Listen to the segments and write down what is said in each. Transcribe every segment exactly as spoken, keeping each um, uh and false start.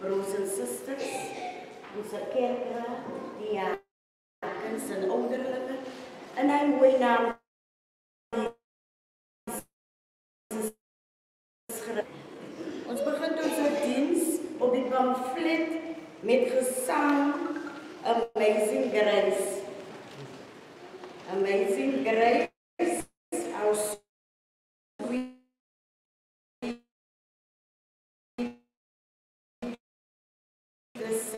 broers en susters, onze kerkraad, diakens en ouderlinge, in hy mooi naam ons begin onze diens op die pamflet met gesang Amazing Grace. Amazing Grace, how sweet the sound.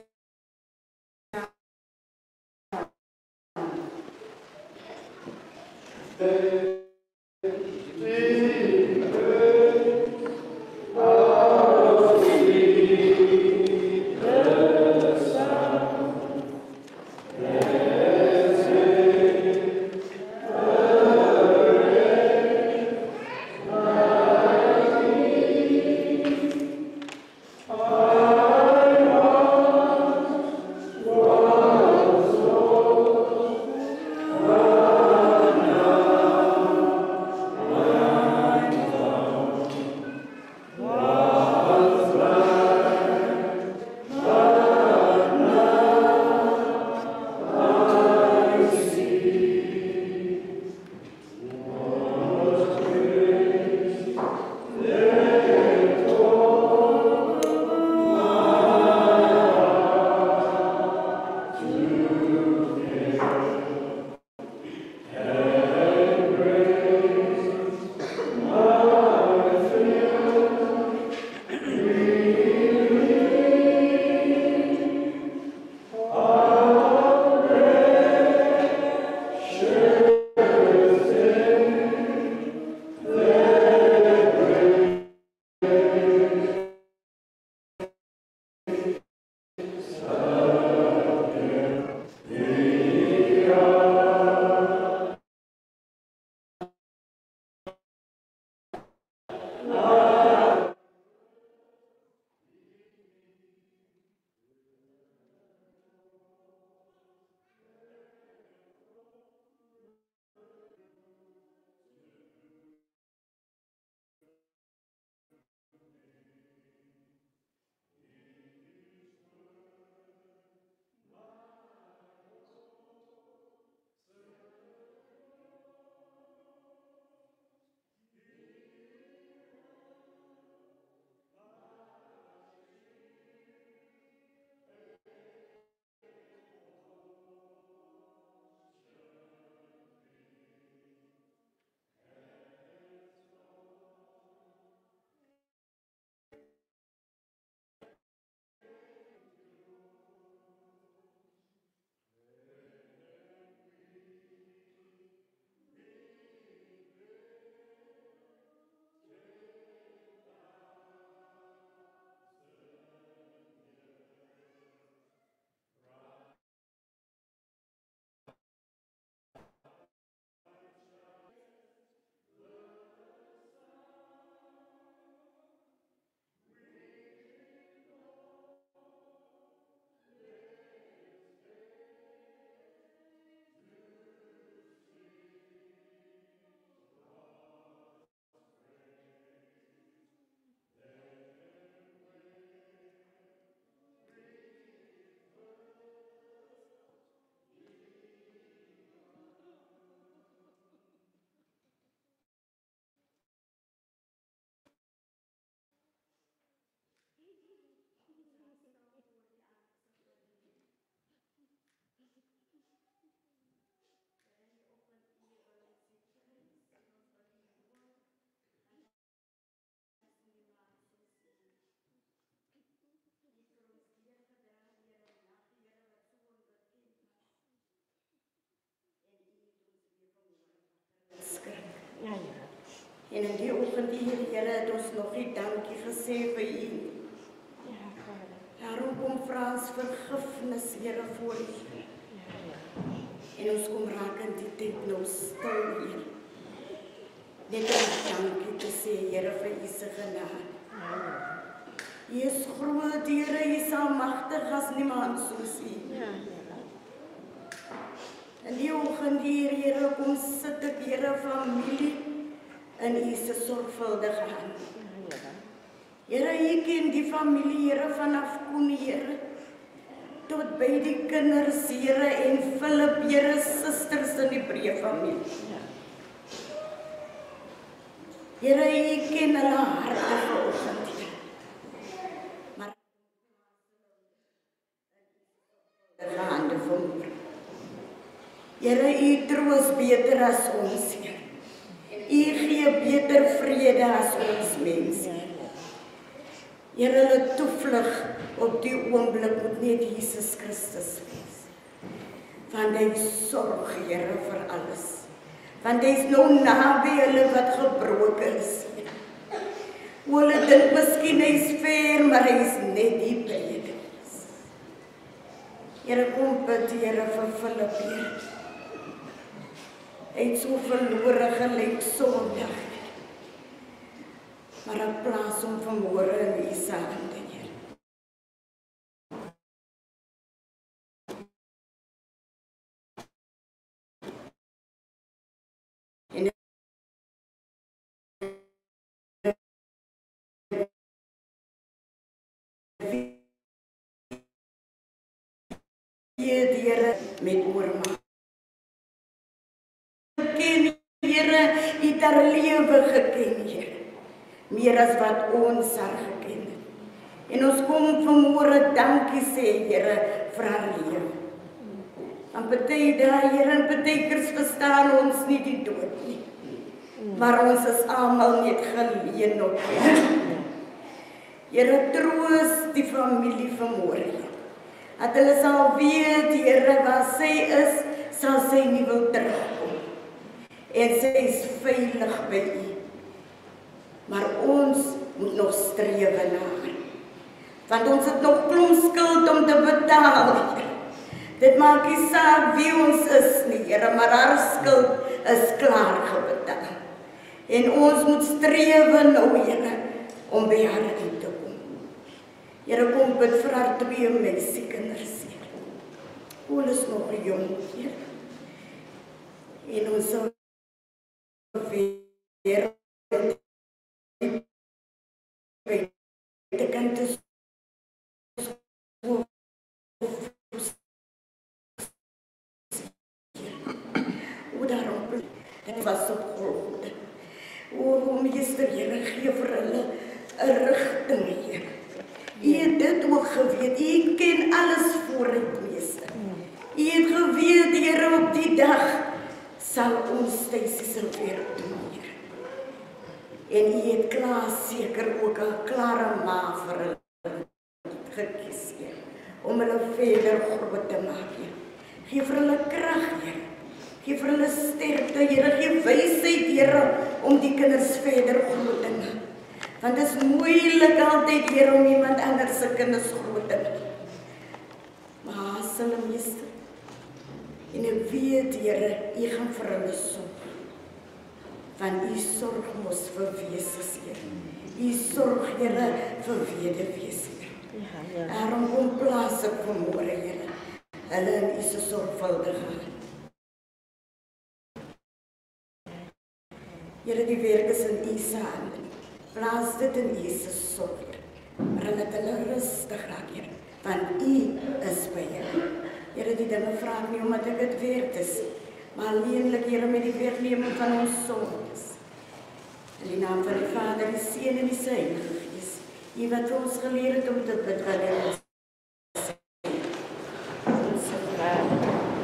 Ja, ja. En in die oggend hier, Here, het ons nog nie dankie gesê vir U. Ja, Vader. Daarom kom vra ons vergifnis, Here, voor U. Ja, ja. En ons kom raak in die tyd nou stil, Heer. Net om dankie te sê, Here, vir U se genade. Ja, ja. U is groot, Here, U is almagtig as niemand soos U. Ja, ja. In die oggend hier, Here, kom sit ek, Here, familie in U se sorgvuldige hand. Ja, ja. Here, U ken die familie, Here, vanaf Koenie, Here, tot by die kinders, Here, en Philip, Here, susters in die breë familie. Here, U ken hulle harte vanoggend, Here. Maar die hande vanmôre. Here, U troos beter as ons, Here. U gee beter vrede as ons mense. Here, hulle toevlug op die oomblik moet net Jesus Christus wees. Want hy sorg, Here, vir alles. Want hy is nou naby hulle wat gebroken is. O, hulle dink miskien hy is ver, maar hy is net die by hulle. Here, kom bid, Here, vir Philip, Here. Hy het so verlore gelyk Sondag. Maar ek plaas hom vanmôre in U se hande, Here. En die Here met oormaak. Ken, Here, U het haar lewe geken, Here. Meer as wat ons haar geken het. En ons kom vanmôre dankie sê, Here, vir haar lewe. En party dae, Here, en party kers verstaan ons nie die dood nie. Maar ons is almal net geleen op Here. Here, troos die familie vanmôre. Dat hulle sal weet, Here, waar sy is, sal sy nie wil terugkom. En sy is veilig by U. Maar ons moet nog strewe na haar. Want ons het nog klomp skuld om te betaal, Here. Dit maak nie saak wie ons is nie, Here, maar haar skuld is klaar gebetaal. En ons moet strewe nou, Here, om by haar uit te kom. Here, kom bid vir haar twee meisiekinders, Here. Hulle is nog jong, Here. En ons sal weer de kant is hoe daarop dit was op Golgotha. O, meester, Here, gee vir hulle 'n rigting, Here. U het dit ook geweet, U ken alles vooruit, meester. U het geweet, Here, op die dag sal ons Stacey se werk doen, Here. En U het klaar seker ook 'n klare ma vir hulle gekies, Here, om hulle verder groot te maak, Here. Gee vir hulle krag, Here. Gee vir hulle sterkte, Here. Gee wysheid, Here, om die kinders verder groot te maak. Want dit is moeilik altyd, Here, om iemand anders se kinders groot te maak. Maar as hulle meester, en ek weet, Here, U gaan vir hulle sorg. Want U sorg mos vir wees, Here. U sorg, Here, vir weduwees, Here. Daarom kom plaas ek vanmôre, Here, hulle in U se sorgvuldige hand. Here, die werk is in U se hande. Plaas dit in U se sorg, maar laat hulle rustig raak, Here, want U is by hulle. Here, die dinge vra ek nie omdat ek dit werd is, maar alleenlik, Here, met die weerneming van ons sondes. In die naam van die Vader, die Seun en die Heilige Gees, U wat vir ons geleer het om te bid wanneer ons sê, ons Vader,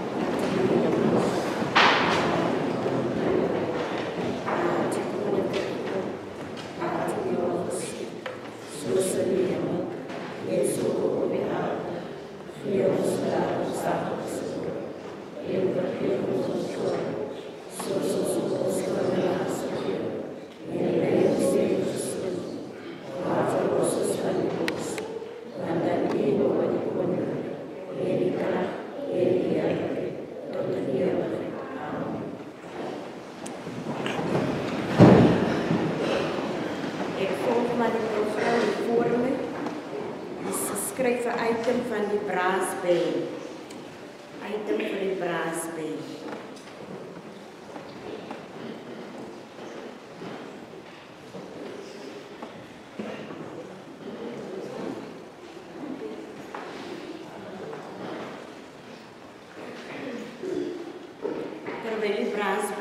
skryf 'n item van die braasband. Item vir die braasband.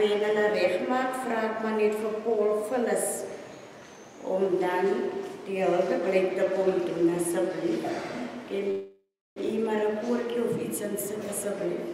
wen hulle regmaak, vra ek maar net vir Paul Phyllis om dan die hulpeblik te kom doen asseblief. Kan u maar 'n koortjie of iets insit asseblief?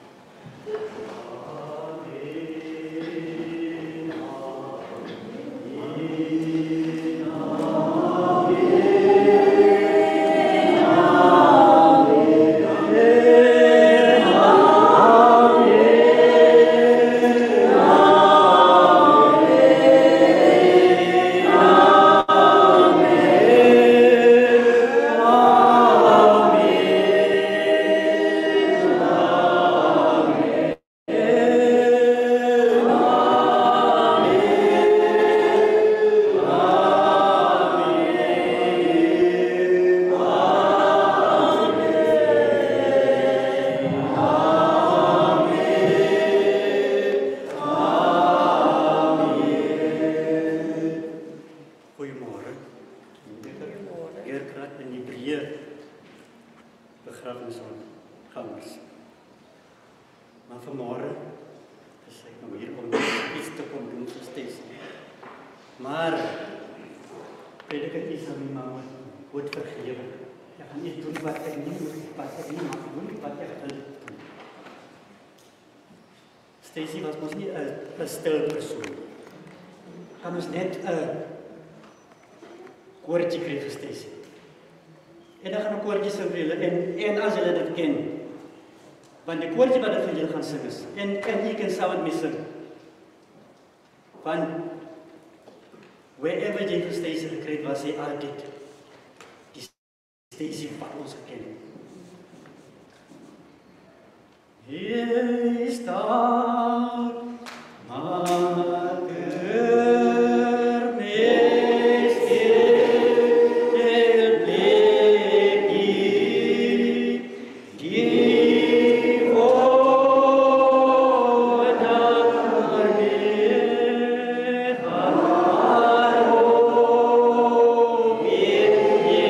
Stacey was mos nie 'n 'n stil persoon. Kan ons net 'n koortjie kry vir Stacey? En dan gaan 'n koortjie sing vir julle en en as julle dit ken, want die koortjie wat ek vir julle gaan sing is en en jy kan saam met my sing. Want wherever jy vir Stacey gekry het, was hy altyd die Stacey wat ons geken het. Hier staat Maker meester bleki die woorden met haar op in je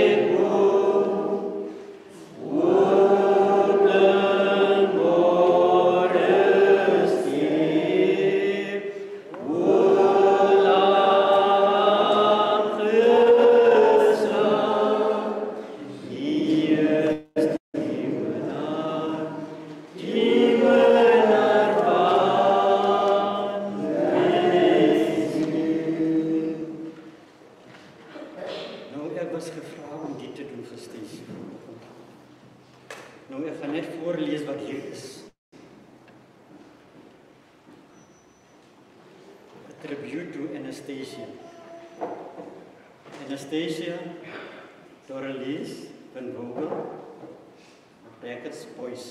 tribute to Anastasia. Anastasia Doralice van Vogel, brackets Boyce,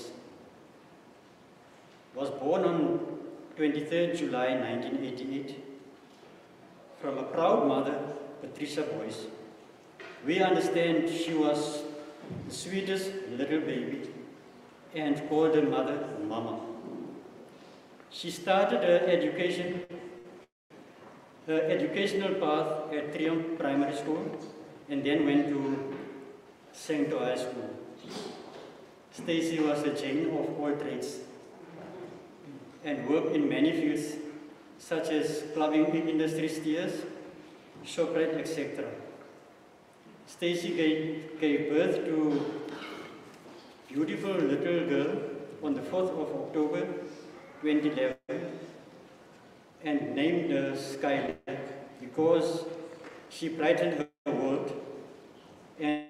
was born on twenty-third July nineteen eighty-eight from a proud mother, Patricia Boyce. We understand she was the sweetest little baby and called her mother Mama. She started her education Her educational path at Triumph Primary School and then went to Sancto High School. Stacey was a Jane of all trades and worked in many fields such as clubbing industry steers, Shoprite, et cetera. Stacey gave, gave birth to a beautiful little girl on the fourth of October twenty eleven. And named her Skylark because she brightened her world. And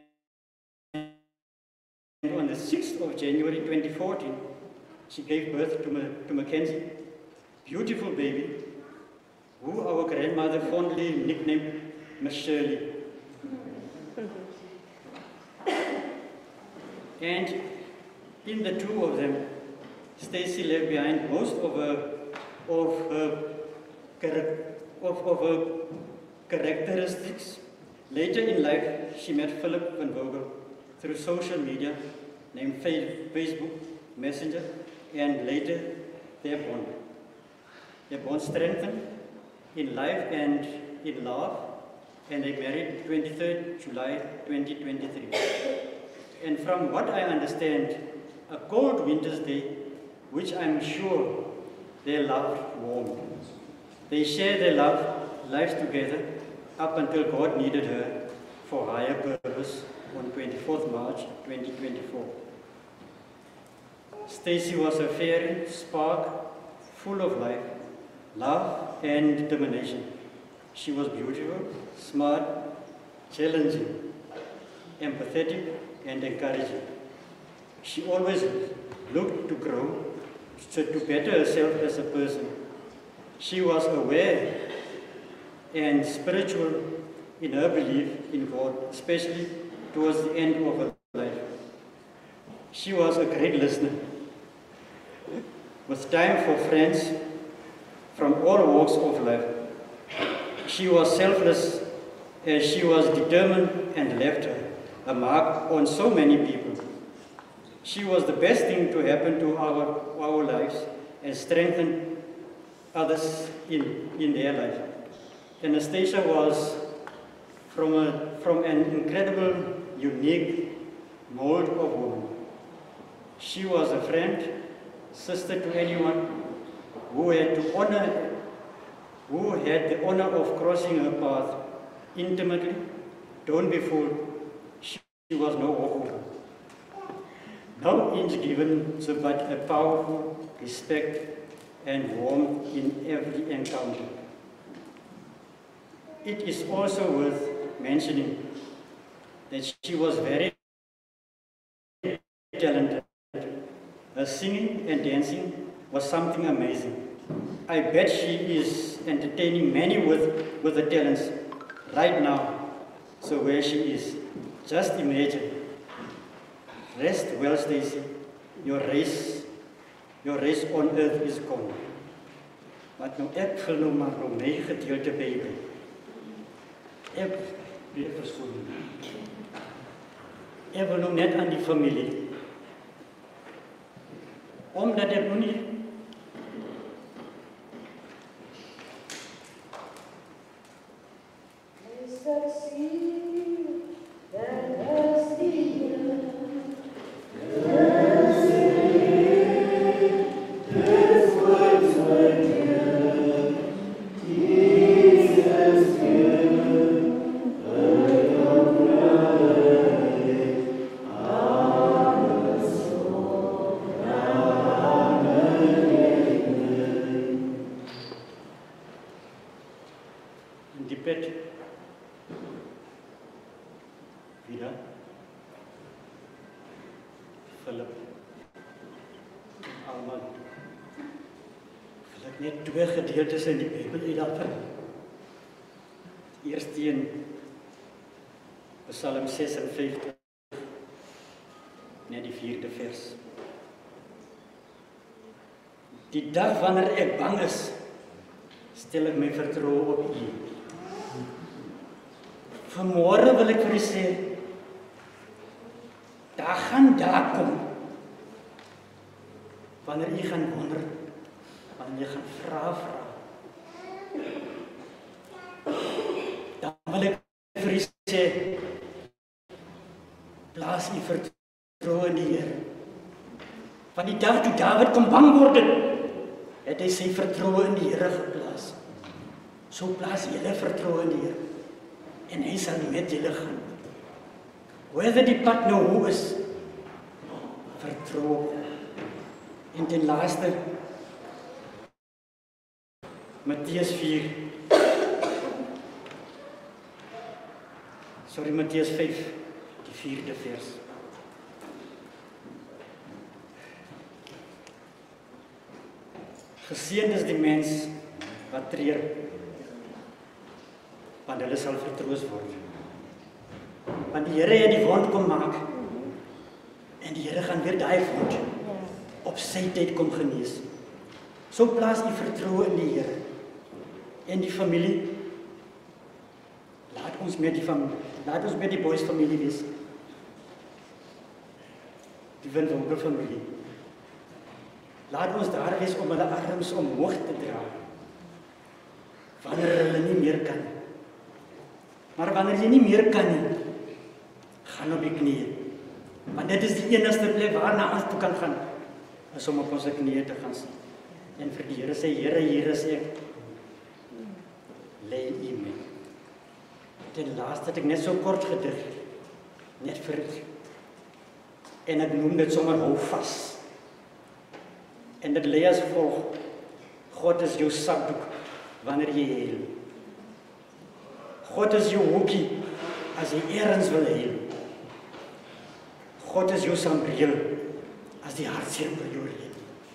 on the sixth of January twenty fourteen, she gave birth to, Ma to Mackenzie, beautiful baby, who our grandmother fondly nicknamed Miss Shirley. And in the two of them, Stacey left behind most of her of her Of, of her characteristics. Later in life, she met Philip van Vogel through social media, named Facebook Messenger, and later their bond. Their bond strengthened in life and in love, and they married twenty-third July twenty twenty-three. And from what I understand, a cold winter's day, which I'm sure their love warm. They shared their love, lives together up until God needed her for higher purpose on twenty-fourth March twenty twenty-four. Stacy was a fiery spark, full of life, love and determination. She was beautiful, smart, challenging, empathetic and encouraging. She always looked to grow, to better herself as a person. She was aware and spiritual in her belief in God, especially towards the end of her life. She was a great listener, with time for friends from all walks of life. She was selfless as she was determined and left a mark on so many people. She was the best thing to happen to our, our lives and strengthened others in, in their life. Anastasia was from, a, from an incredible, unique mold of woman. She was a friend, sister to anyone who had to honor, who had the honor of crossing her path intimately. Don't be fooled, she was no walkover. No inch given, so but a powerful respect and warmth in every encounter. It is also worth mentioning that she was very talented. Her singing and dancing was something amazing. I bet she is entertaining many with, with the talents right now. So where she is, just imagine. Rest well, Stacy. Your race, your race on earth is gone. Wat nou ek wil nou maar nou my gedeelte bybring. Ek weet verskoon. Ek wil nou net aan die familie. Omdat ek nou nie gedeeltes in die Bybel uitdagter. Eerst in Psalm sesenvyftig, net die vierde vers. Die dag wanneer ek bang is, stel ek my vertroue op U. Vanmôre wil ek vir U sê, daar gaan daar kom, wanneer U gaan wonder, wanneer jy gaan vra, vra. Dan wil ek vir U sê, plaas U vertroue in die Here. Van die dag toe Dawid kom bang word, het hy sy vertroue in die Here geplaas. So plaas julle vertroue in die Here. En hy sal met julle gaan. Whether die pad nou hoe is, vertroue. En ten laaste, Matteus vier. Sorry, Matteus vyf, die vierde vers. Geseënd is die mens wat treur, want hulle sal vertroos word. Want die Here het die wond kom maak, en die Here gaan weer daai wond op sy tyd kom genees. So plaas die vertroue in die Here. En die familie, laat ons met die familie, laat ons met die boys familie wees. Die Windwinkel familie. Laat ons daar wees om hulle arms omhoog te dra. Wanneer hulle nie meer kan. Maar wanneer jy nie meer kan nie, gaan op die knieë. Want dit is die enigste plek waarna ons toe kan gaan, is om op ons knieë te gaan sien. En vir die Here sê, Here, hier is ek. Lei U my. Ten laaste het ek net so kort gedig, net vir en ek noem dit sommer hou vas. En dit lê as volg: God is jou sakdoek wanneer jy huil. God is jou hoekie as jy ergens wil huil. God is jou sambreel as die hartseer oor jou lê.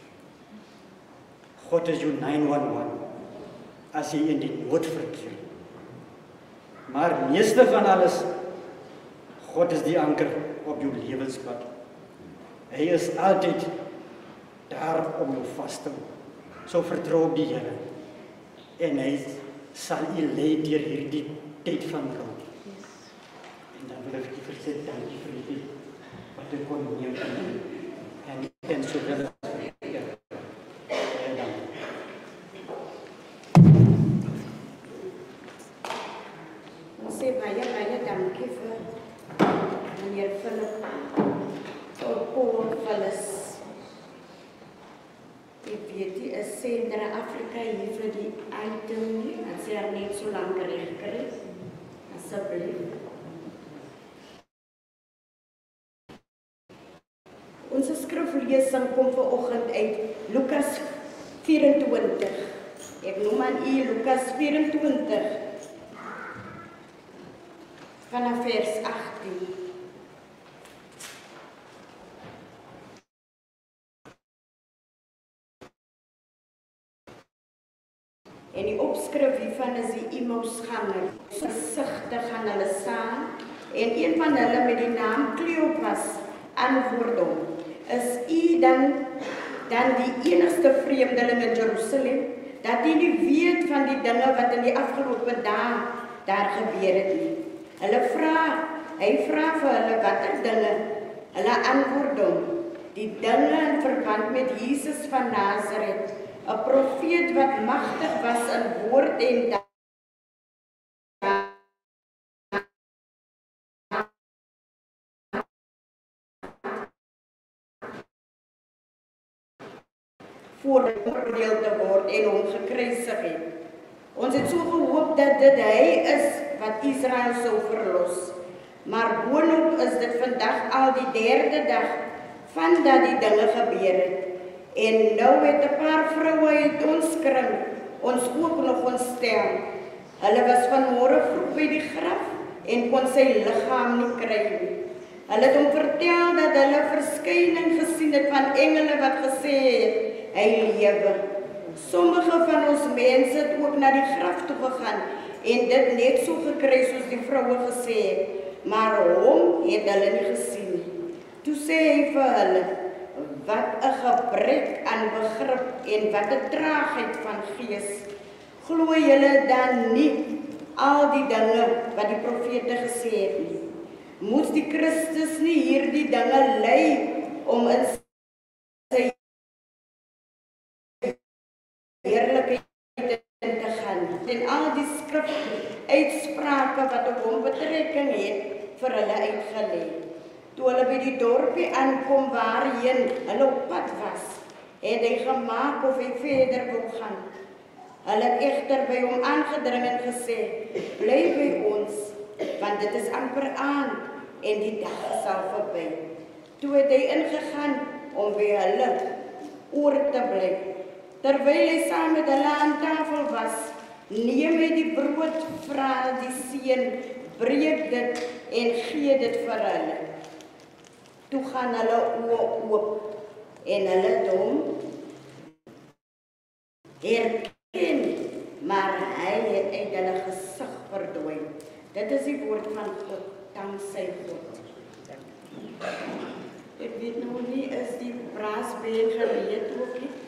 God is jou nine one one as jy in die nood verkeer. Maar meeste van alles, God is die anker op jou lewenspad. Hy is altyd daar om jou vas te hou. So vertrou op die Here. En hy sal u lei deur hierdie tyd van rouw. En dan wil ek vir sê dankie vir die wat ek kon neem en en so wil ek sê baie baie dankie vir meneer Philip vir Paul Phillips. Ek weet die is Sendra Afrika hier vir die item nie, dat sy er net so lang gerecht kry. Asseblief. Onze skriflesing kom vanoggend uit Lukas vyf-en-twintig. Ek noem aan u Lukas vyf-en-twintig. Vanaf vers agttien. En die opskrif hiervan is die Emmausganger. Gesigtig gaan hulle staan en een van hulle met die naam Kleopas antwoord hom: Is u dan dan die enigste vreemdeling in Jerusalem dat u nie weet van die dinge wat in die afgelope dae daar gebeur het nie? Hulle vra, hy vra vir hulle watter dinge. Hulle antwoord hom: die dinge in verband met Jesus van Nazareth, 'n profeet wat magtig was in woord en daad, veroordeel te word en hom gekruisig het. Ons het so gehoop dat dit hy is wat Israel sou verlos. Maar boonop is dit vandag al die derde dag van dat die dinge gebeur het. En nou het 'n paar vroue uit ons kring ons ook nog ontstel. Hulle was vanmôre vroeg by die graf en kon sy liggaam nie kry nie. Hulle het hom vertel dat hulle verskyning gesien het van engele wat gesê het hy lewe. Sommige van ons mense het ook na die graf toe gegaan en dit net so gekry soos die vroue gesê het, maar hom het hulle nie gesien nie. Toe sê hy vir hulle: wat 'n gebrek aan begrip en wat 'n traagheid van gees. Glo julle dan nie al die dinge wat die profete gesê het nie? Moes die Christus nie hierdie dinge ly om in sy heerlikheid in te gaan? En al die skrif uitsprake wat op hom betrekking het, vir hulle uitgelê. Toe hulle by die dorpie aankom waarheen hulle op pad was, het hy gemaak of hy verder wou gaan. Hulle het egter by hom aangedring en gesê: bly by ons, want dit is amper aan en die dag sal verby. Toe het hy ingegaan om by hulle oor te bly. Terwyl hy saam met hulle aan tafel was, neem hy die brood, vra die seun, breek dit en gee dit vir hulle. Toe gaan hulle oë oop en hulle het hom herken, maar hy het uit hulle gesig verdwyn. Dit is die woord van God, danksy God. Ek weet nou nie, is die braasbeen gereed ook nie?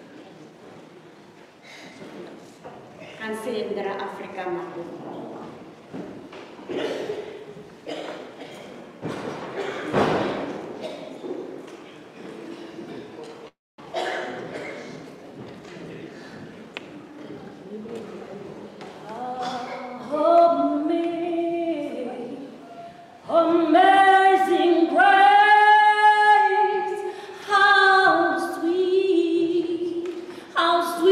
Gaan Sendra Afrika maak. How sweet, how sweet.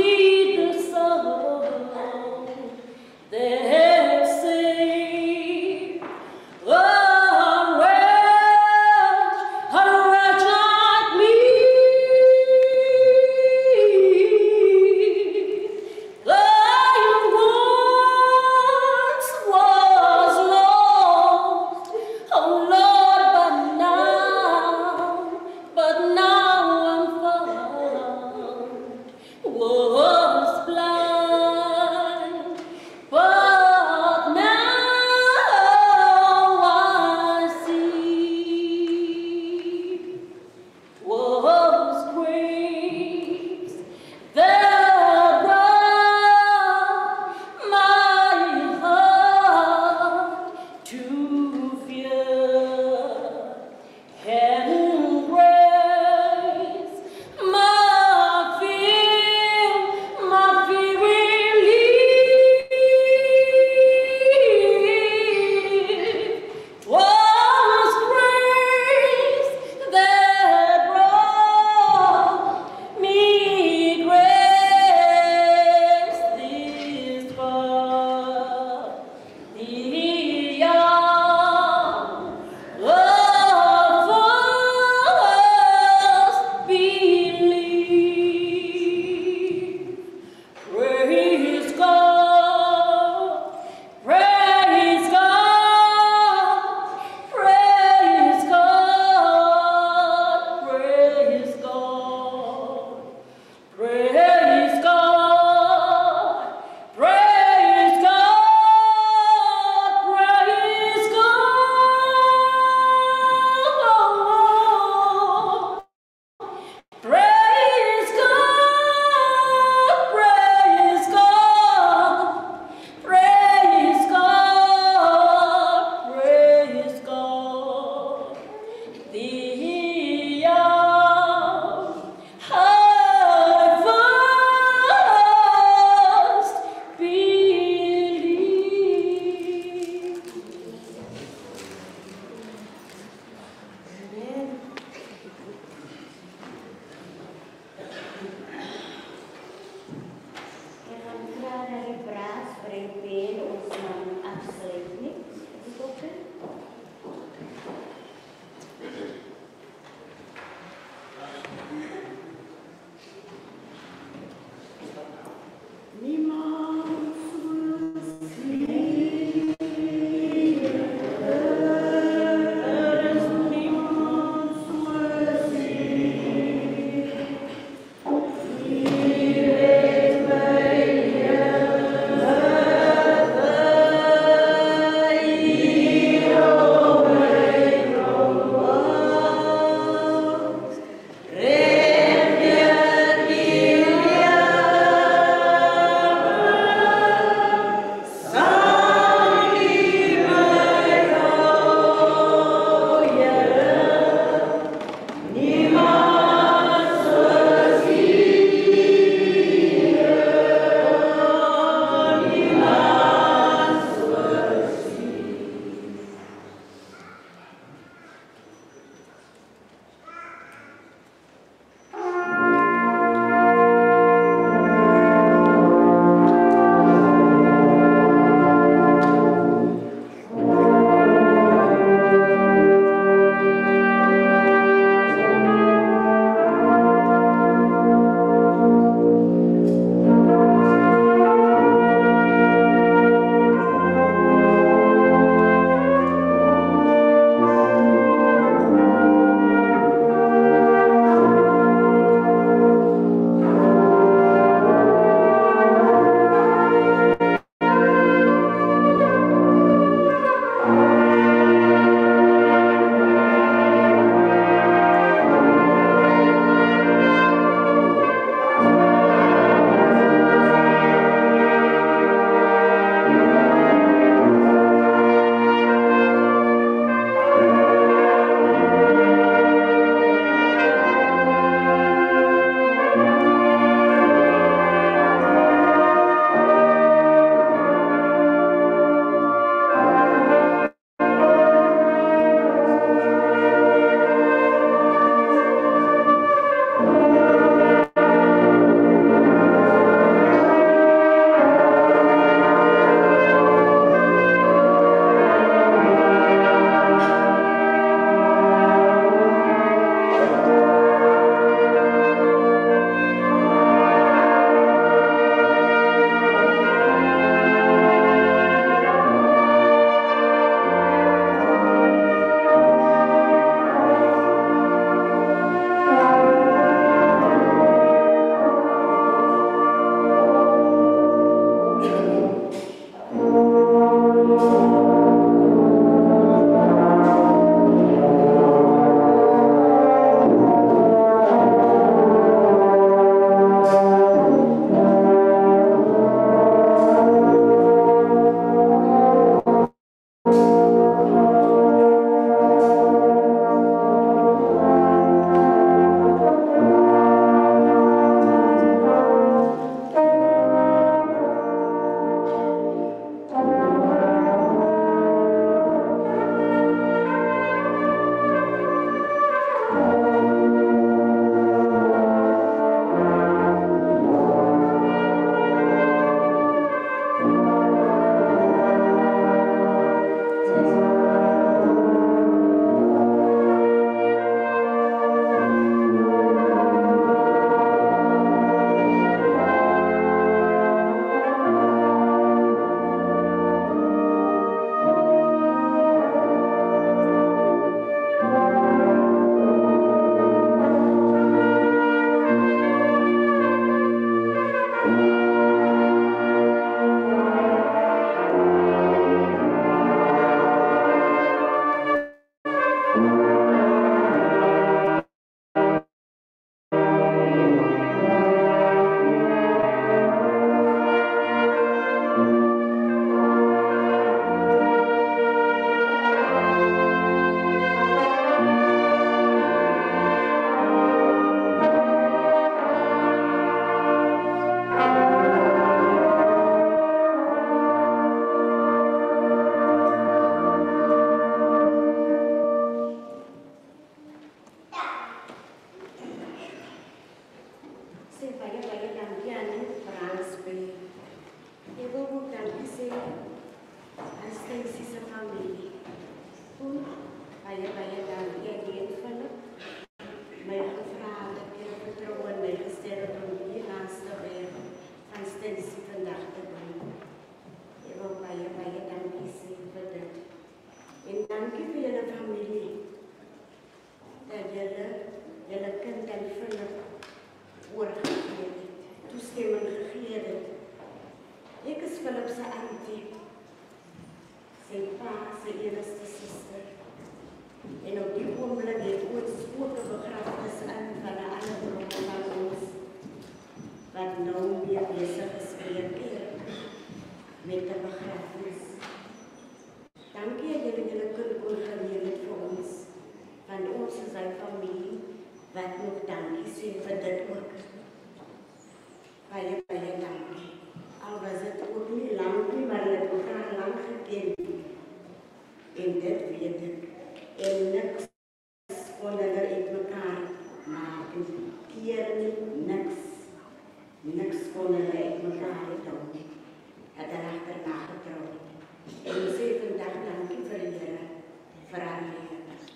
baie baie dankie aan die Frans by. Ek wil ook dankie sê aan Stacy se familie. En baie baie dankie aan die Philip. My gevra dat jy vertrou in my gestel het om die laaste weer van Stacy vandag te doen. Ek wil baie baie dankie sê vir dit. En dankie vir julle familie. Dat julle julle kind en Philip oorgegee het, toestemming gegee het. Ek is Philip se auntie, sy pa se enigste suster. En op die oomblik het ons ook 'n begrafenis in van 'n ander broer van ons, wat nou weer besig is weer met 'n begrafenis. Dankie dat julle julle kind oorgegee het vir ons, want ons is sy familie, wat nog dankie sê vir dit ook. Baie, baie dankie. Al was het ook nie lang nie, maar het elkaar lang geken. En dit weet ek. En niks kon hulle uit mekaar maak. Keer nie, niks. Niks kon hulle uit mekaar hou nie. Het hulle achterna getrouw. En ons sê vandag dankie vir die Here, vir haar lewe.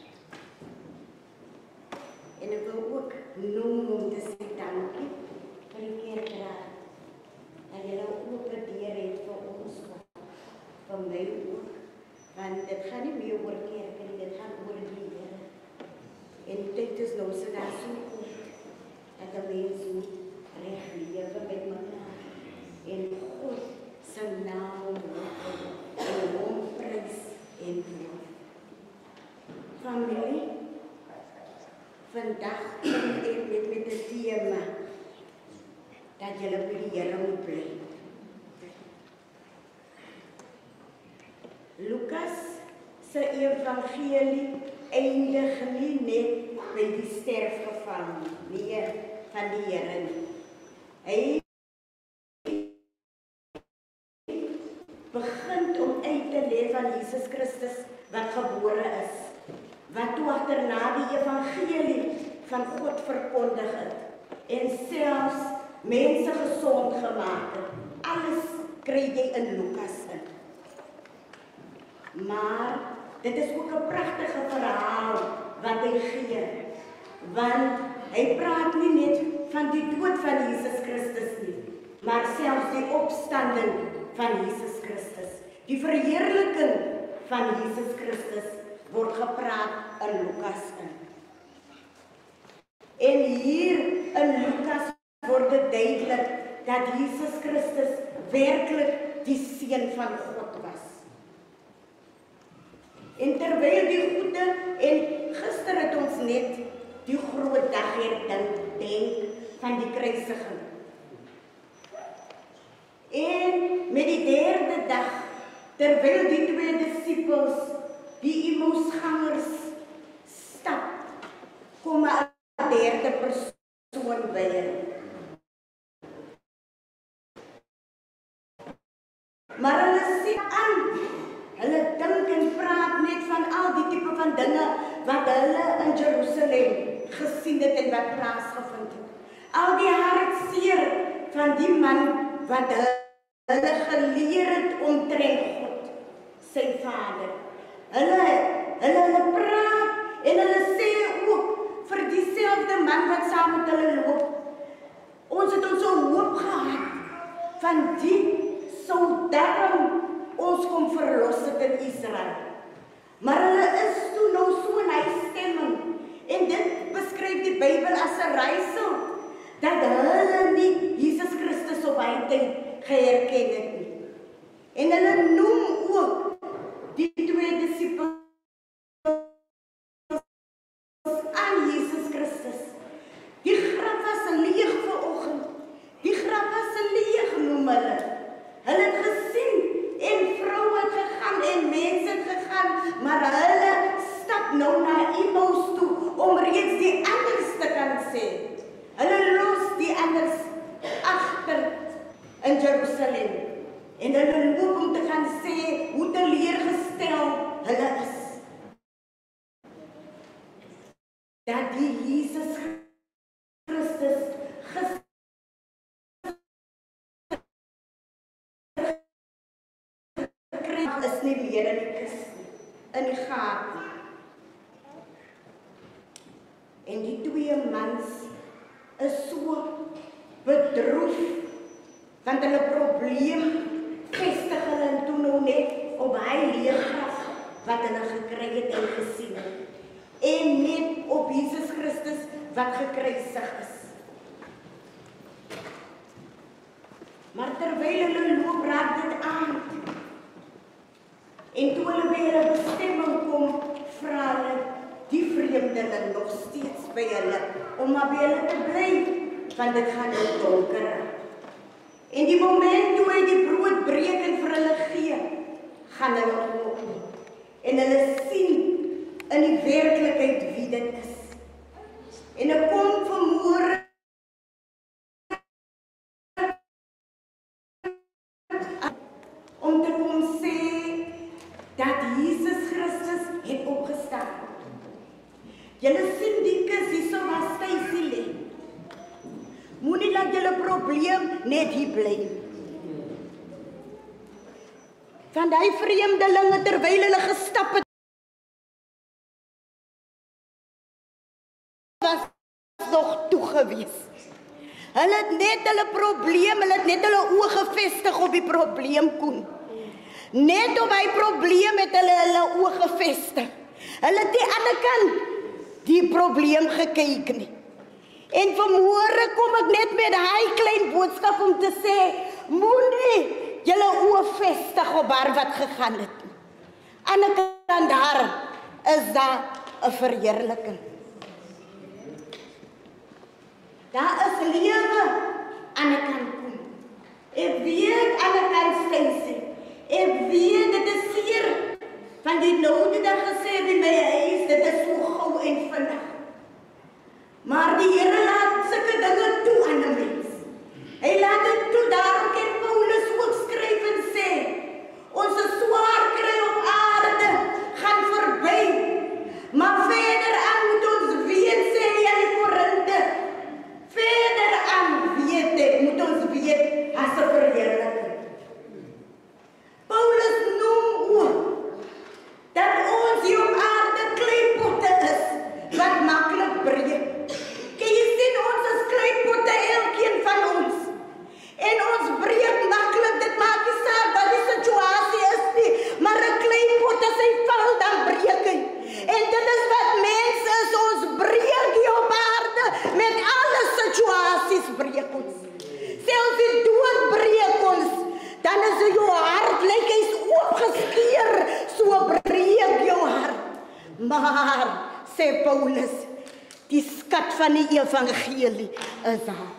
En ek wil ook noem om te sê dankie vir die kerkraad. Dat julle ook 'n deur het vir ons, vir my ook. Want dit gaan nie meer oor kerk nie, dit gaan oor die Here. En die tyd is nou so daar so goed, dat 'n mens moet reg lewe met mekaar. En God se naam en hom prys en loof. Familie, vandag kom ek met met 'n tema dat julle by die Here moet bly. Lukas se evangelie eindig nie net by die sterfgeval nie van die Here nie. Hy begin om uit te lê van Jesus Christus wat gebore is, wat toe agterna die evangelie van God verkondig het en selfs mense gesond gemaak het. Alles kry jy in Lukas in. Maar dit is ook 'n pragtige verhaal wat hy gee, want hy praat nie net van die dood van Jesus Christus nie, maar selfs die opstanding van Jesus Christus. Die verheerliking van Jesus Christus word gepraat in Lukas in. En hier in Lukas word dit duidelik dat Jesus Christus werklik die Seun van God was. En terwyl die goede, en gister het ons net die groot dag herdenk van die kruisiging. En met die derde dag, terwyl die twee disippels, die Emmausgangers stap, kom 'n derde persoon by hulle. Maar hulle sien aan, hulle dink en praat net van al die tipe van dinge wat hulle in Jerusalem gesien het en wat plaasgevind het. Al die hartseer van die man wat hulle geleer het omtrent God, sy Vader. Hulle, hulle, hulle praat en hulle sê ook vir diezelfde man wat saam met hulle loop. Ons het ons so hoop gehad van die sou daarom ons kom verlos het in Israel. Maar hulle is toe nou so in hy stemming. En dit beskryf die Bybel as 'n raaisel, dat hulle nie Jesus Christus op hy tyd geherken het nie. En hulle noem ook die twee disippels aan Jesus Christus. Die graf was leeg vanoggend. Die graf was leeg, noem hulle. Hulle het gesien en vroue het gegaan en mense het gegaan, maar hulle stap nou na Emmaus toe om reeds die anders te kan sê. Hulle los die anders agter in Jerusalem. En hulle loop om te gaan sê hoe teleurgestel hulle is. Dat die Jesus Christus nie meer in die kus nie, in die gaap nie. En die twee mans is so bedroef, want hulle probleem vestig hulle toe nou net op hy leergraf wat hulle gekry het en gesien het. En net op Jesus Christus wat gekruisig is. Maar terwyl hulle loop raak dit aan. En toe hulle by hulle bestemming kom, vra hulle die vreemdeling nog steeds by hulle, om maar by hulle te bly, want dit gaan nou donker raak. En die moment toe hy die brood breek en vir hulle gee, gaan hulle op. En hulle sien in die werklikheid wie dit is. En ek kom vanmôre om te kom sê dat Jesus Christus het opgestaan. Julle sien die kus hierso waar Stacy lê. Moenie laat julle probleem net hier bly. Van die vreemdelinge terwyl hulle gestap het, was nog toe gewees. Hulle het net hulle probleem, hulle het net hulle oë gefestig op die probleem kon. Net op hy probleem het hulle hulle oë gefestig. Hulle het die ander kant die probleem gekyk nie. En vanmôre kom ek net met hy klein boodskap om te sê, moenie julle oë vestig op haar wat gegaan het. Aan die ander kant daar is daar 'n verheerliking. Daar is lewe aan die kant kom. Ek weet aan die kant Stacy. Ek weet dit is seer. Van die noude dag gesê by my huis, dit is so gou en vinnig. Maar die Here laat sulke dinge toe aan 'n mens. Hy laat dit toe, daarom kan Paulus ook skryf en sê, ons swaar kry op aarde gaan verby. Maar verder aan moet ons weet, sê hy aan die Korinte, verder aan weet ek, moet ons weet, as 'n verheerliking. Paulus noem ook, dat ons hier op aarde kleipotte is, wat maklik breek. Kan jy sien, ons is kleipotte, elkeen van ons. En ons breek maklik, dit maak nie saak wat die situasie is nie, maar 'n kleipot as hy val, dan breek hy. En dit is wat mens is, ons breek hier op aarde, met alle situasies breek ons. Selfs die dood breek ons, dan is jou hart, lyk hy's oopgeskeer, so breek jou hart. Maar, sê Paulus, die skat van die evangelie is daar.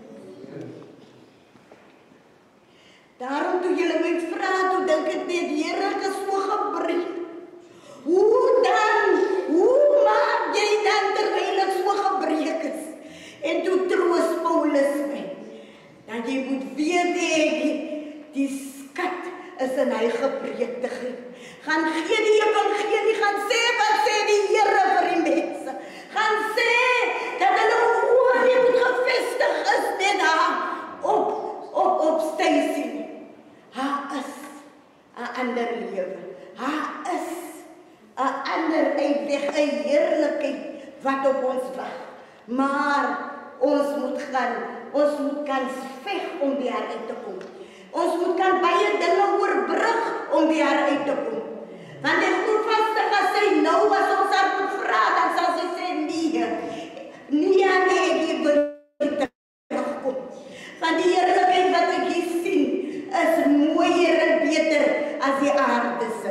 Daarom toe julle my vra, toe dink ek net, Here, ek is so gebreek. Hoe dan? Hoe maak jy dan terwyl ek so gebreek is? En toe troos Paulus my, dat jy moet weet, die, die skat is in hy gebreekte griep. Gaan gee die evangelie, gaan sê wat sê die Here vir die mense. Gaan sê dat hulle oor nie moet gevestig is net daar op, op, op Stacy. Haar is 'n ander lewe. Haar is 'n ander uitweg, 'n heerlikheid wat op ons wag. Maar ons moet gaan, ons moet kan veg om by haar uit te kom. Ons moet kan baie dinge oorbrug om by haar uit te kom. Want ek voel vastig as sy nou, as ons haar moet vra, dan sal sy sê nee. Nee, nee, ek wil nie terugkom. Want die heerlikheid wat ek hier sien, is mooier en beter as die aardse.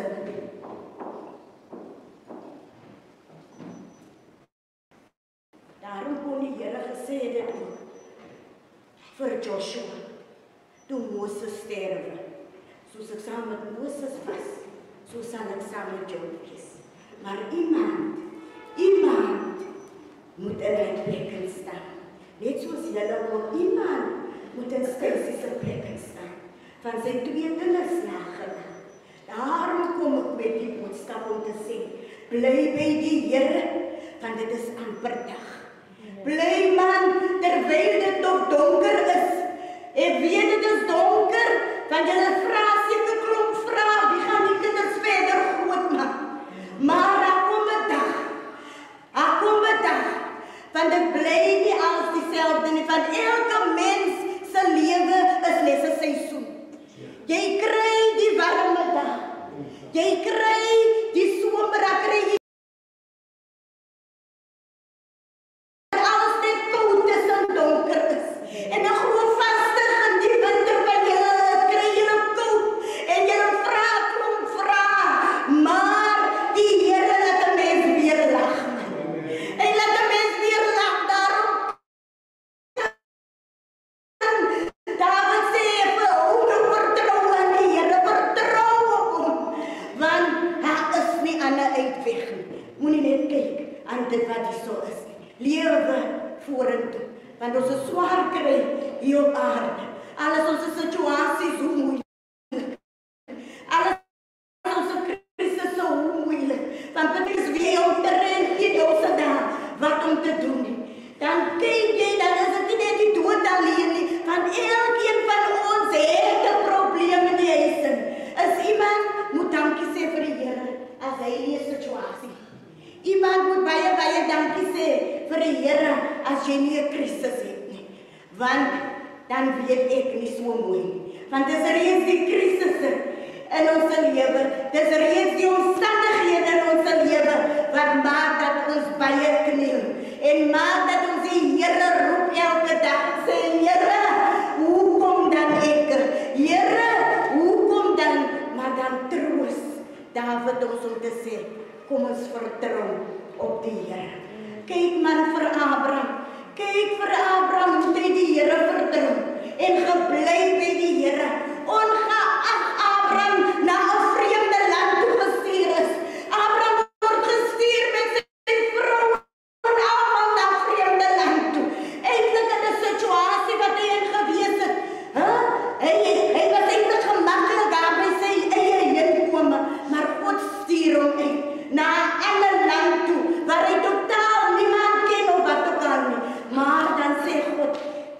Daarom kon die Here gesê dit vir Joshua, toe Moses sterwe, soos ek saam met Moses was, so sal ek saam met jou wees. Maar iemand, iemand moet in my plek staan. Net soos julle ook, iemand moet in Stacy se plek staan. Van sy twee kinders nagelaat. Daarom kom ek met die boodskap om te sê, bly by die Here, want dit is amper dag. Bly man, terwyl dit nog donker is. Ek weet dit is donker, want julle vra seker klomp vrae, wie gaan die kinders Want dit bly nie als dieselfde nie. Van elke mens se lewe is net 'n seisoen. Jy kry die warme dag. Jy kry die somer, dan kry jy alles net koud is en donker is. En dan glo vastig in die winter van julle, kry julle koud en julle vra klomp vra. Maar die Here laat 'n mens weer lag. Hy laat 'n mens weer lag daarom. David sê, "Hou nou vertrou aan die Here, vertrou op hom, want daar is nie 'n ander uitweg nie." Moenie net kyk aan dit wat hier so is nie. Lewe vorentoe, want ons is swaar kry hier op aarde. Alles onze situasies hoe moeilik. Alles onze crisissen hoe moeilik. Want het is weer om te rennen in onze dag wat om te doen. Dan kijk jy, dan is het nie net die dood alleen nie, want elkeen van ons het 'n probleem in die huis. As iemand moet dankie sê vir die Here as hy in 'n situasie. Iemand moet baie baie dankie sê vir die Here as jy nie 'n krisis het nie. Want dan weet ek nie so mooi nie. Want dis reeds die krisisse in ons lewe, dis reeds die omstandighede in ons lewe wat maak dat ons baie kniel en maak dat ons die Here roep elke dag en sê, Here, hoekom dan ek? Here, hoekom dan? Maar dan troos David ons om te sê, kom ons vertrou op die Here. Kyk maar vir Abraham. Kyk vir Abraham hoe hy die Here vertrou en gebly by die Here. Ongeag Abraham na 'n vreemde land toe gestuur is. Abraham word gestuur met sy vrou en almal na 'n vreemde land toe. Eintlik in 'n situasie wat hy in gewees het. Huh? Hy, hy was eintlik gemaklik daar by sy eie heenkome, maar God stuur hom uit na 'n ander land toe, waar hy totaal niemand ken of wat ook al nie. Maar dan sê God,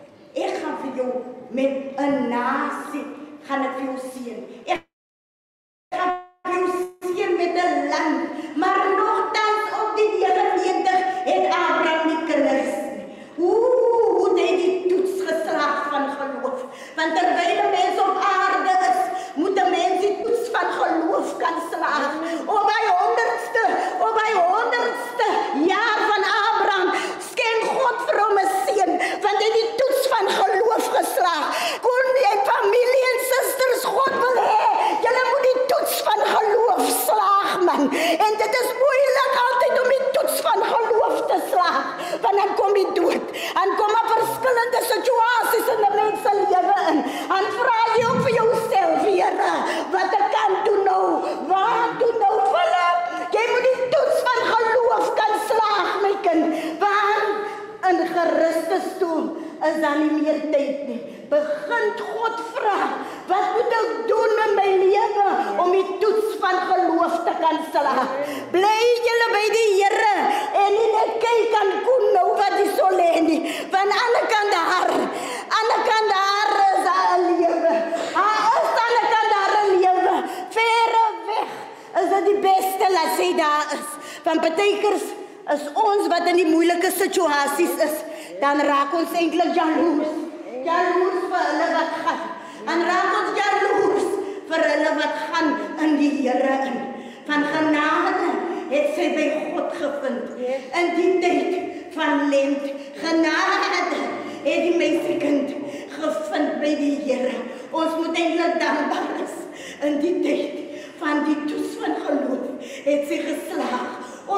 ek gaan vir jou met 'n nasie, gaan ek vir jou seën. Ek gaan vir jou seën met 'n land, maar nogtans op die negentig het Abraham nie kinders nie. Oeh, hoe het hy die toets geslaag van geloof. Want terwyl 'n mens op aarde is, moet 'n mens die toets van geloof kan slaag. Op hy honderdste, op hy honderdste jaar van Abraham, skenk God vir hom 'n seën, want hy die toets van geloof geslaag. Kon die familie en susters, God wil hê, julle moet die toets van geloof slaag, man. En dit is moeilik altyd om die toets van geloof te slaag, want dan kom die dood. Dan kom er verskillende situasies in 'n mens se lewe in. Dan vra jy ook vir jouself, Here, wat ek kan doen nou? Wat doen nou, Philip? Jy moet die toets van geloof kan slaag, my kind. Want in geruste stoel is dan nie meer tyd nie. Begin God vra, wat moet ek doen in my lewe om die toets van geloof te kan slaag? Bly julle by die Here en nie net kyk aan Koen nou wat die so lê nie. Want aan die kant daar, aan die kant daar is daar 'n lewe. Daar is aan die kant daar 'n lewe. Verre weg is dit die beste laat sy daar is. Want partykeers is ons wat in die moeilike situasies is, dan raak ons eintlik jaloers. Jaloers vir hulle wat gaan. En raak ons jaloers vir hulle wat gaan in die Here in. Van genade het sy by God gevind. In die tyd van lent. Genade het die meisiekind gevind by die Here. Ons moet eintlik dankbaar is. In die tyd van die toets van geloof het sy geslaag.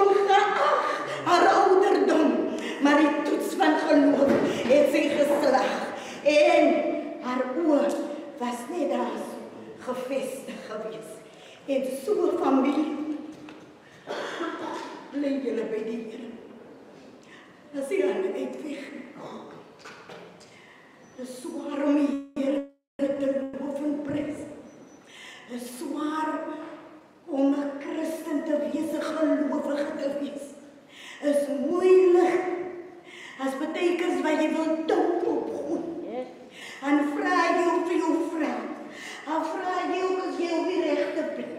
Ongeag haar ouderdom, maar die toets van geloof het sy geslaag. En haar oor was net daar so gevestig gewees. En so familie, bly julle by die Here. As jy aan die uitweg. Dit is swaar om die Here te loof en prys. Dit is swaar om 'n Christen te wees, 'n gelowige te wees. Is moeilik. As beteken wat jy wil dink op God. En vra jy ook vir jou vrou. En vra jy ook as jy op die regte plek.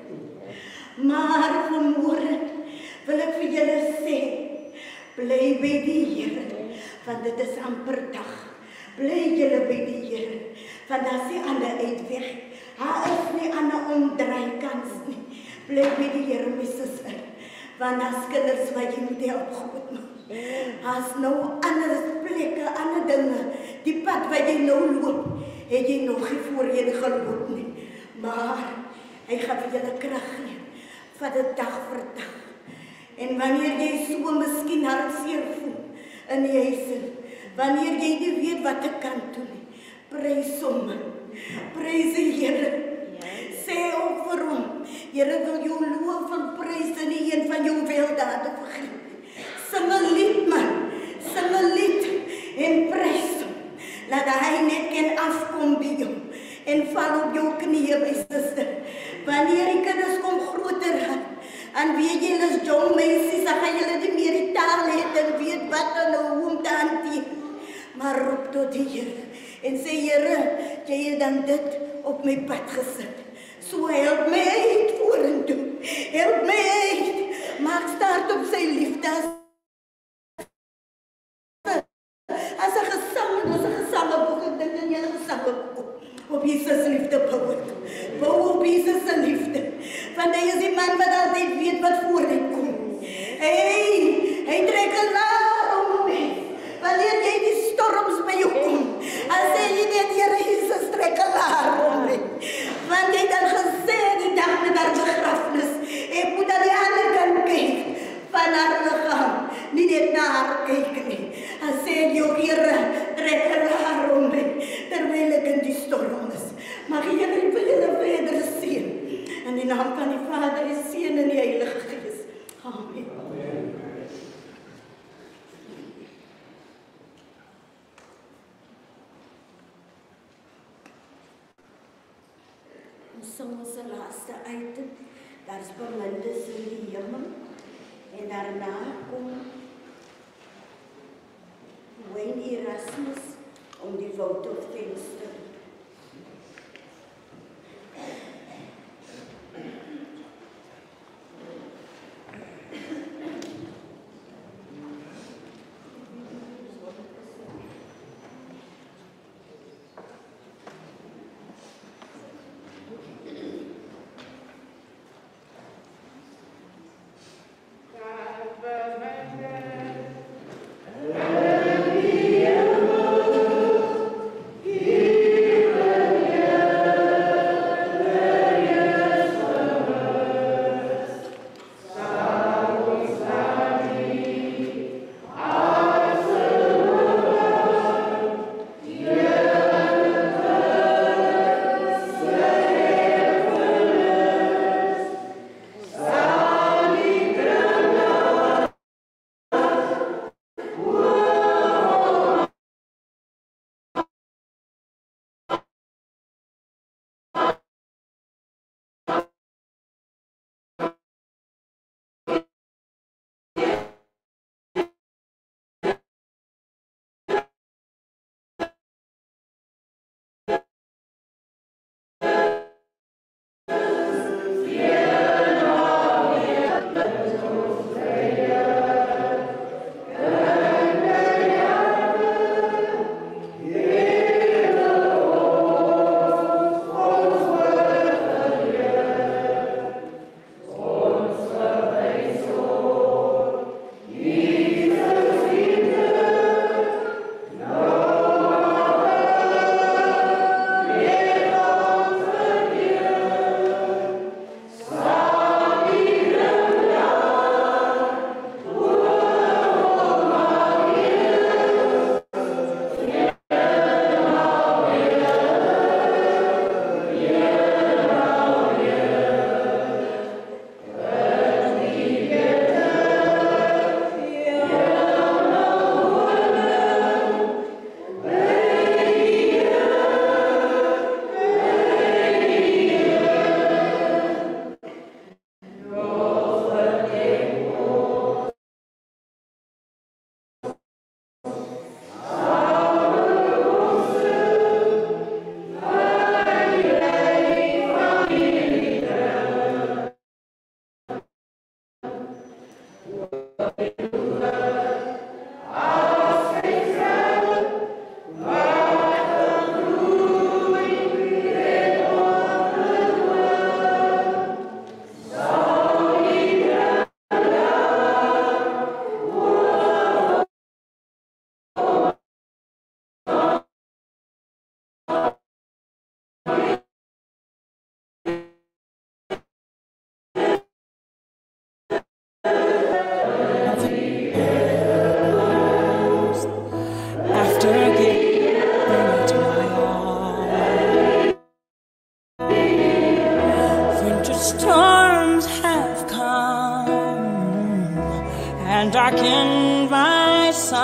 Maar vanmôre wil ek vir julle sê, bly by die Here. want dit is amper dag. Bly julle by die Here, want daar is nie ander uitweg. Daar is nie ander omdraai kans nie. Bly by die Here, my suster, want daar's kinders wat jy moet help groot maak. Daar's nou ander plekke, ander dinge, die pad wat jy nou loop, het jy nog nie voorheen geloop nie. Maar hy gaan vir julle krag gee, van dit dag vir dag. En wanneer jy so miskien hartseer voel in die huis, wanneer jy nie weet wat ek kan doen nie, prys hom, prys die Here, sê ook vir hom, Here wil jou loof en prys in die een van jou weldade vergeet. Sing 'n lied man, sing 'n lied en prys hom, laat hy net kan afkom by jou en val op jou knieë, my suster. Wanneer die kinders kom groter gaan, en weet jy, as jong meisies, dan gaan julle nie meer die taal het en weet wat en hoe om te hanteer. Maar roep tot die Here en sê, Here, jy het dan dit op my pad gesit. So help my uit vorentoe, help my uit, maak start op sy liefde. As 'n gesang, as 'n gesangboek, ek dink in julle gesangboek, op Jesus liefde bou. Bou op Jesus se liefde. Want hy is die man wat altyd weet wat voor hy kom. Hey, hy trek 'n laar om my. Wanneer jy die storms by jou kom, as sê jy net, Here Jesus, trek 'n laar om my. Want jy dan gesê die dag met haar begrafnis, ek moet aan die ander kant kyk van haar liggaam, nie net na haar kyk nie. As sê jy, Here, trek 'n laar om my, terwyl ek in die storm is. Mag die Here vir julle verder seën. In die naam van die Vader, die Seun en die Heilige Gees. Amen. Ons sing ons laaste uit. Daar's bemindes in die hemel. En daarna kom Wayne Erasmus om die vote of thanks te doen. Here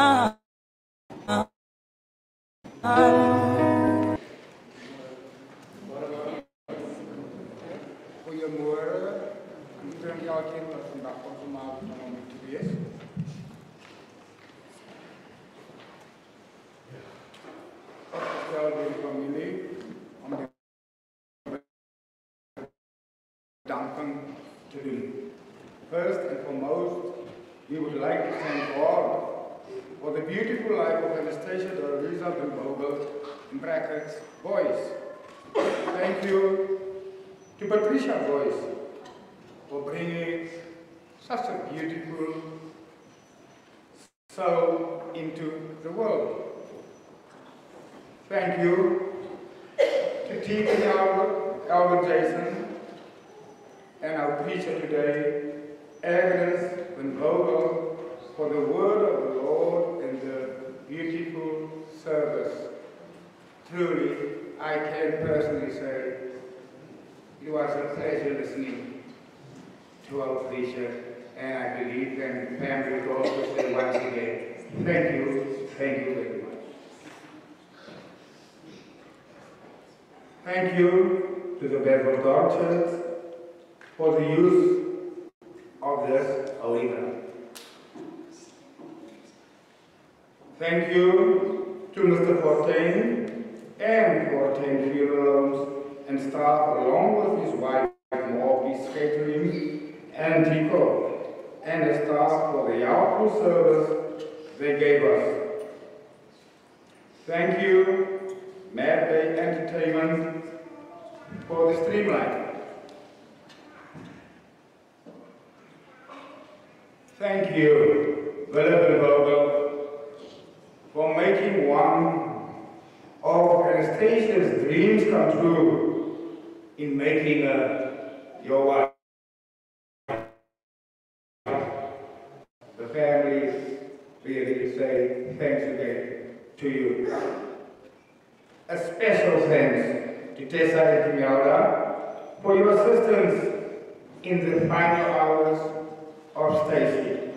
Goeiemôre. Ik dank elkeen wat vandaag opgemaakt om om te wees. Opgesteld door de familie om de bedanking te doen. First and foremost, we would like to thank God for the beautiful life of Anastasia Doraliza Benvogel, in brackets, boys. Thank you to Patricia Boyce for bringing such a beautiful soul into the world. Thank you to T P Albert, Albert Jason, and our preacher today, Agnes Van Vogel, for the word of the Lord and the beautiful service. Truly, I can personally say it was a pleasure listening to our preacher, and I believe and family would also say once again, thank you, thank you very much. Thank you to the Bethel God Church for the use of this arena. Thank you to Mister Fortain and Fortain Funeral Homes and staff, along with his wife, Morphe's Catering and Tico, and the staff for the outdoor service they gave us. Thank you, Mad Bay Entertainment, for the streamline. Thank you, Willem and Vogel, for making one of Anastasia's dreams come true in making a your wife. The families really say thanks again to you. A special thanks to Tessa and Kimelda for your assistance in the final hours of Stacy.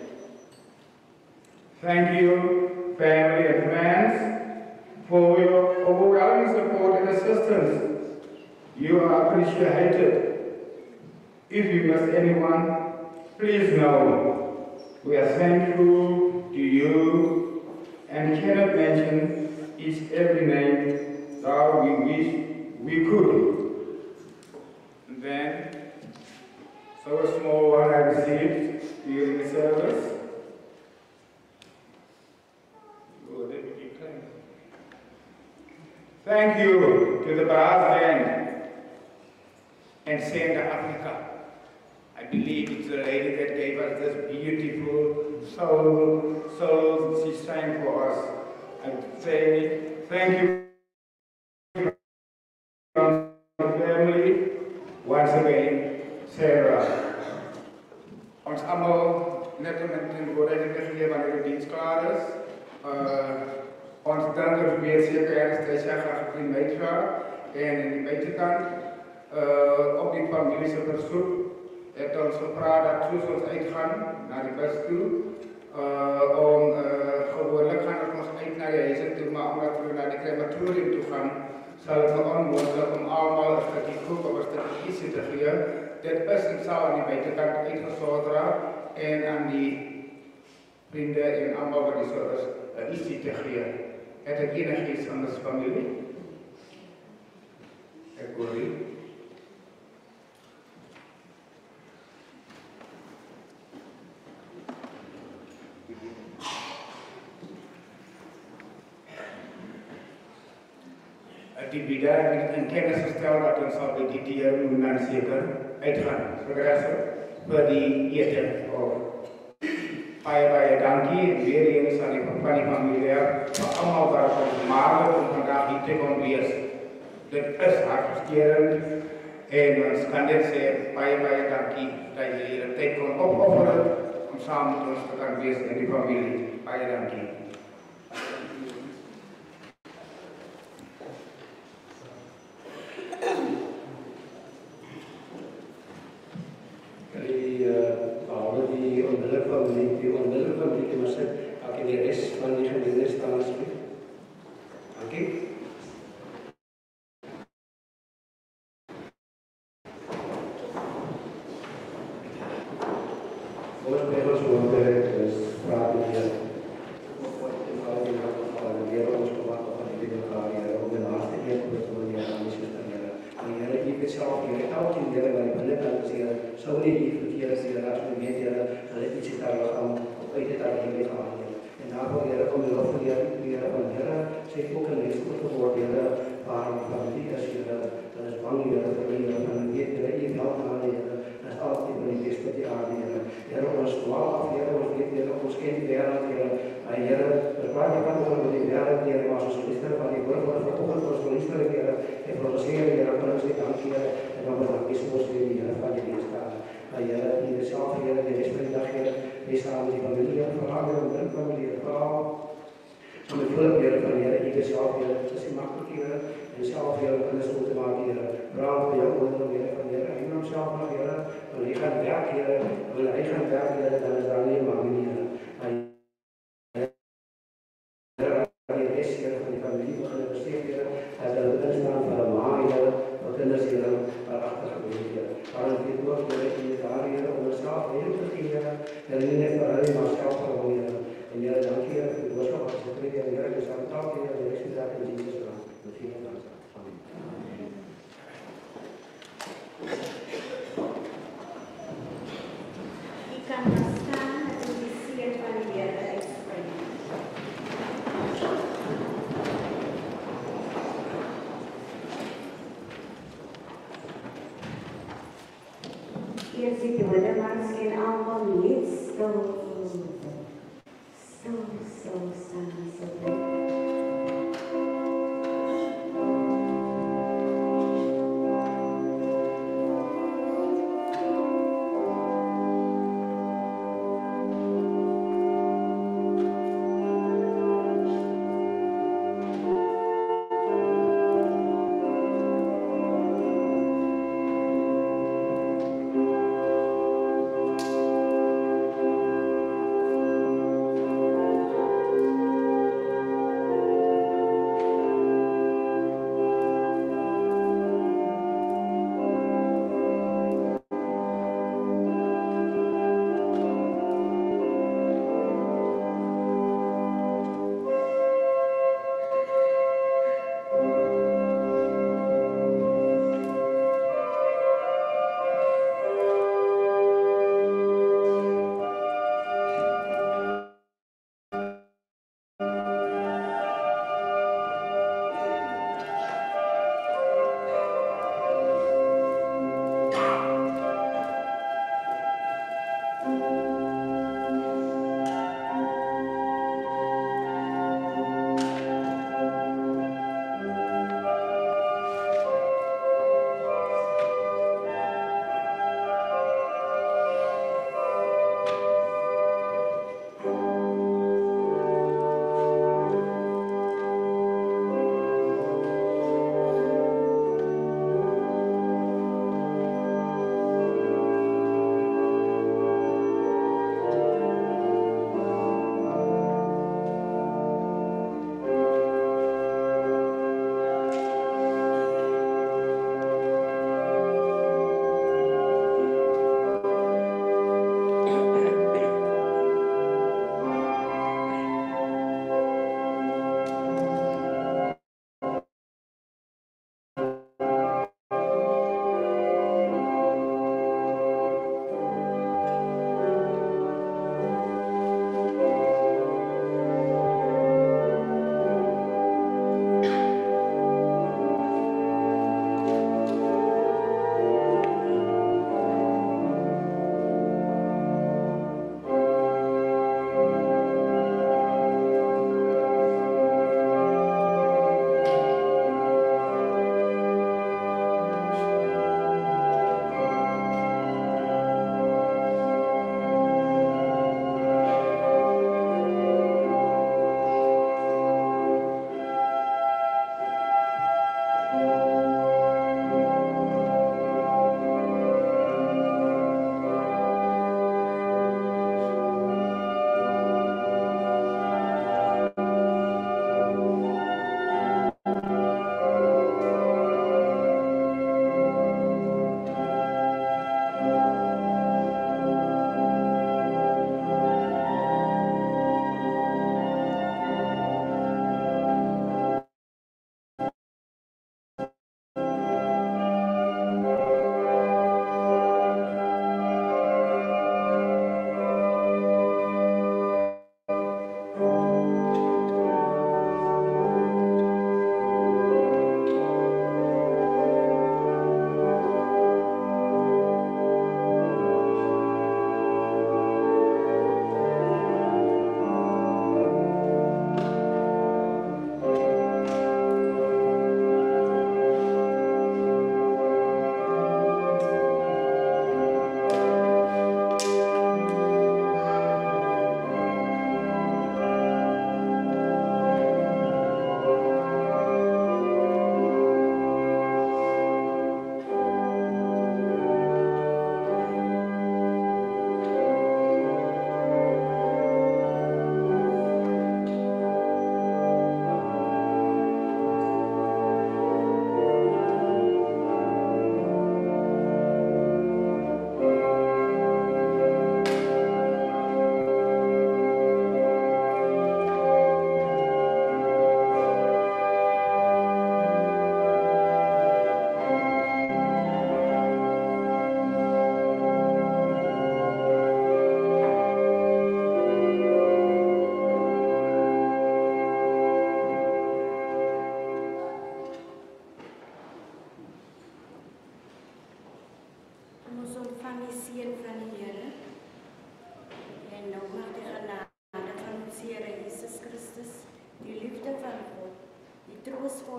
Thank you, family and friends, for your overwhelming support and assistance. You are appreciated. If you miss anyone, please know we are thankful to you and cannot mention each every name that we wish we could. And then, so a small one I received during the service. Thank you to the brass band and Santa Africa. I believe it's the lady that gave us this beautiful soul, soul she sang for us. I say thank you to the family. Once again, Sarah. Ons allemaal net met een woorden gegeven wanneer de dienst klaar is. Uh, Ons dankers weet zeker ergens dat je graag in meegaat. En in die buitenkant, uh, op die familie verzoek, heeft ons gevraagd dat toen ons uitgaan naar de bus toe. Uh, om uh, gewoonlijk gaan we ons uit naar de huizen toe, maar omdat we naar de crematorium toe gaan, zal het onmogelijk om allemaal een stukje koek of een stukje eten te geven. Dit is en zal aan die buitenkant uitgezorgd raken en aan die vrienden en allemaal wat die zorgers uh, iets te geven. Het is enig iets van de familie. Ik hoor u. Die bieden in kennis gesteld dat ons al die dier moet dan zeker uitgaan. Voor de rest voor die eten. Baie baie dankie en weer eens aan die van die familie voor allemaal wat ons maakt om vandaag hier te komen wees. Dit is hartversterend en ons kan dit sê baie baie dankie dat jy hier een tijd kon opofferen om samen met ons te kan wees in die familie. Baie dankie. Die onmiddellijk van die onmiddellijk van die maar sê, ek die res van die Heer, sou nie hier verkeer as Heer, as we weet Heer, hulle iets het daar lichaam op uit het daar Heer gaan Heer. En daarvoor Heer, kom u lof Heer, Heer van Heer, sê ook een mens goed geword Heer, waar die familie is Heer, dat is bang Heer, vir Heer, en we weet Heer, u help aan Heer, dat is altijd van die best wat die aarde Heer. Heer, ons dwaal af Heer, ons weet Heer, ons ken die wereld Heer, maar Heer, ons praat nie van ons met die wereld Heer, maar ons liefde van die woord van ons ogen, ons liefde Heer, en vir ons Heer, Heer, vir ons die dank Heer, en dan moet ons ons Heer, Heer, van die weestaan. Maar Heer, die dezelfde Heer, die rest van die dag Heer, wees aan die familie, verhaal en druk familie, verhaal. Zo met veel Heer van Heer, die dezelfde Heer, dat is die makkelijk Heer, en dezelfde Heer, om alles goed te maken Heer. Braaf bij jou onder Heer van Heer, en hem zelf nog Heer, want hij gaat werk Heer, want hij gaat werk Heer, dan is daar alleen maar Heer. Maar Heer, die rest Heer van die familie, we gaan besteed Heer, als de instaan van de maan Heer, we kunnen Heer, waarachter gebeurt Heer. Waarom dit woord Heer, in het daar Heer, om onszelf heel te geven, en niet net voor alleen maar zelf gewoon Heer. En Heer, dank Heer, voor de boodschap als het tweede Heer, dus aan het taal Heer, de rest van de dag in Jezus' naam. Met veel dank. Amen. Ik kan gaan staan en de sier van de Heer uitspreken. Hier zit de wondermans in allemaal niet stil. Stil, stil, staan, stil.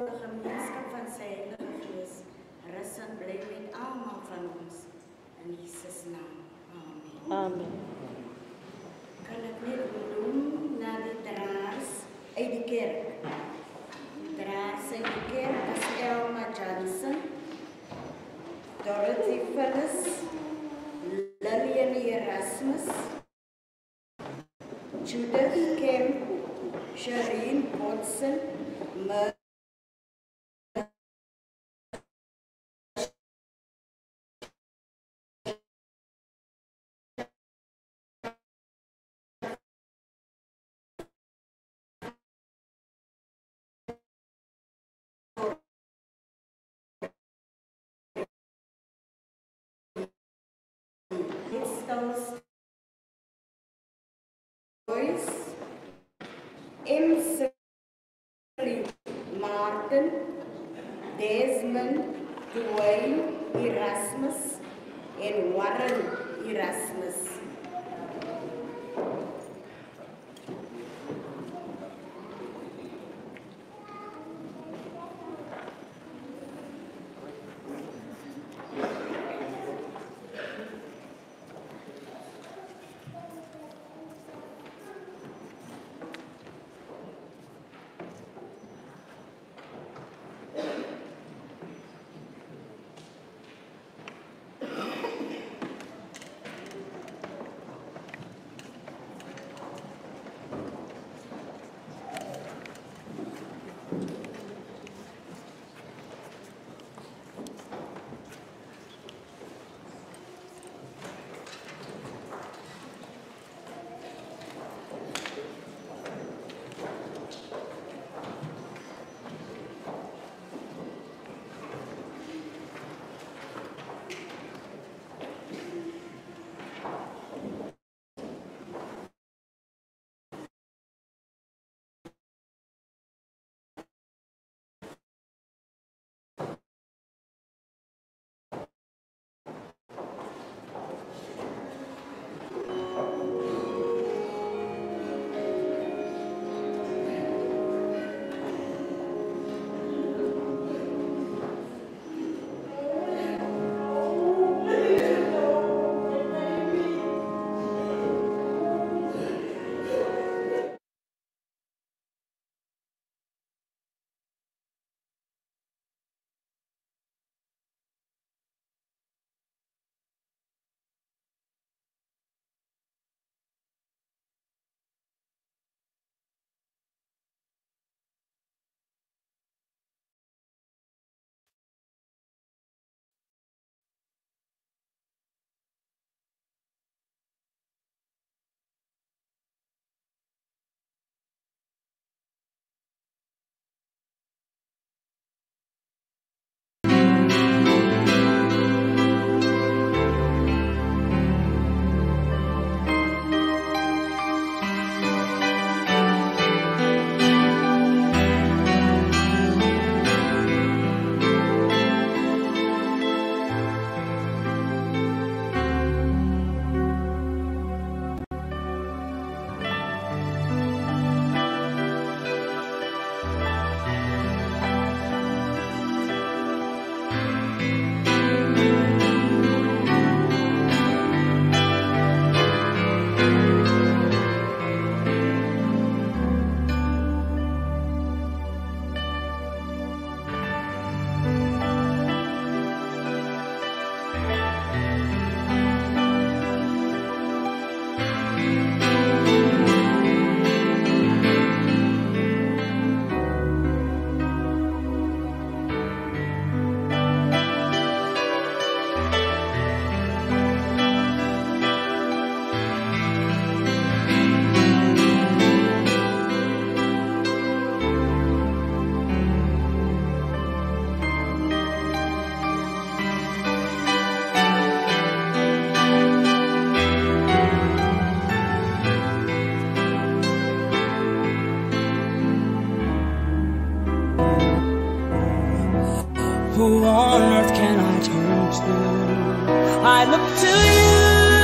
liefdevolle gemeenskap van sy Heilige Gees rus en bly met almal van ons. In Jesus naam. Amen. Amen. Kan ek net noem na die draers uit die kerk. Die draers uit die kerk is Elma Johnson, Dorothy Phyllis, Lillian Erasmus, Judith Kemp, Shireen Watson, Mer Joyce, M. Martin, Desmond, Dwayne Erasmus, and Warren Erasmus. Who on earth can I turn to? I look to you.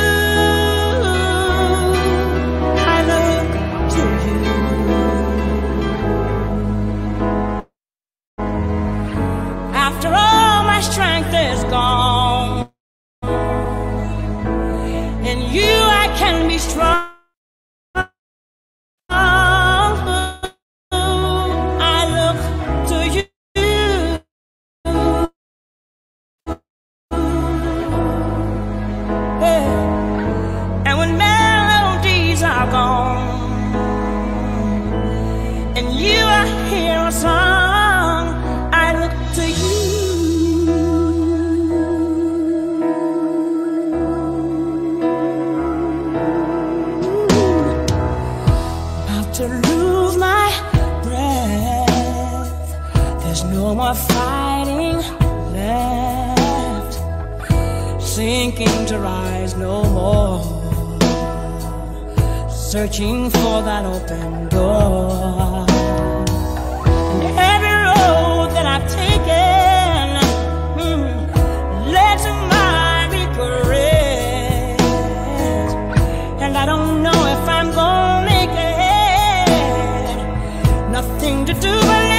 I look to you. sinking to rise no more, searching for that open door. And every road that I've taken mm, led to my regret, and I don't know if I'm gonna make it. Nothing to do but